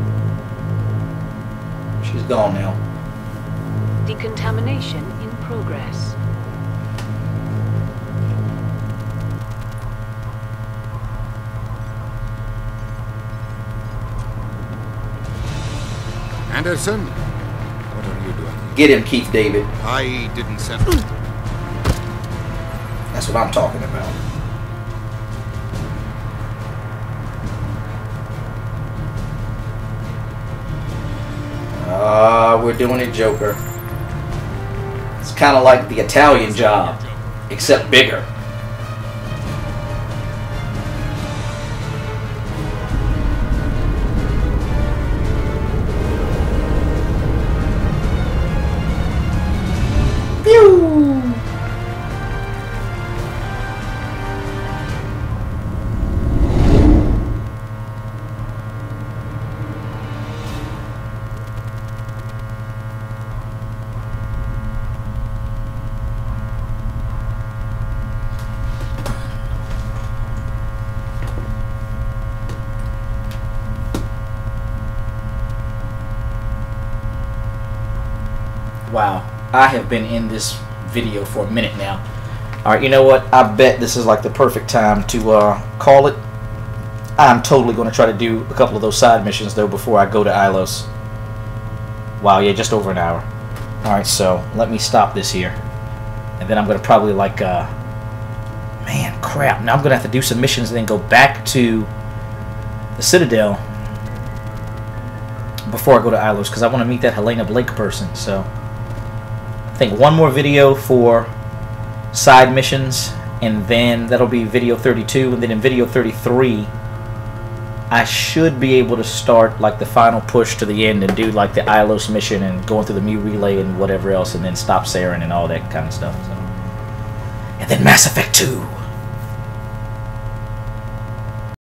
She's gone now. Decontamination in progress. Anderson, what are you doing? Get him, Keith David. I didn't send... That's what I'm talking about. We're doing it, Joker. It's kind of like the Italian Job, except bigger. Wow, I have been in this video for a minute now. Alright, you know what? I bet this is like the perfect time to call it. I'm totally going to try to do a couple of those side missions, though, before I go to Ilos. Wow, yeah, just over an hour. Alright, so let me stop this here. And then I'm going to probably, like, man, crap. Now I'm going to have to do some missions and then go back to the Citadel before I go to Ilos, because I want to meet that Helena Blake person, so... I think one more video for side missions, and then that'll be video 32, and then in video 33 I should be able to start like the final push to the end and do like the Ilos mission and going through the Mu Relay and whatever else, and then stop Saren and all that kind of stuff. So. And then Mass Effect 2.